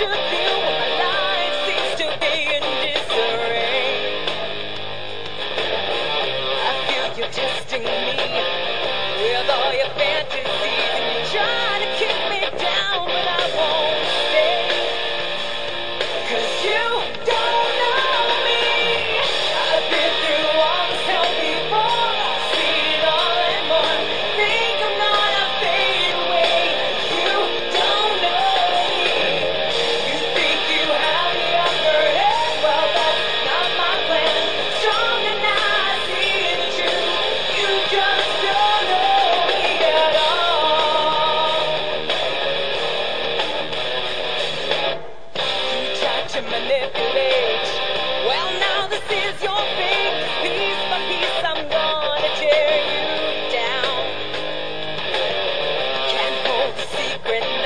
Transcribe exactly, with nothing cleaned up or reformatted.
should feel when my life seems to be in disarray. I feel you testing me with all your fantasies, and you try to kick me down, but I won't stay. 'Cause you don't know me. I've been through all this hell before. I've seen it all and more. Think I'm gonna fade away. You don't know me. You think you have the upper hand. Well, that's not my plan. Strong and I see the truth. You just don't know me at all. You tried to manipulate. Well, now this is your fate. Piece by piece, I'm gonna tear you down. Can't hold a secret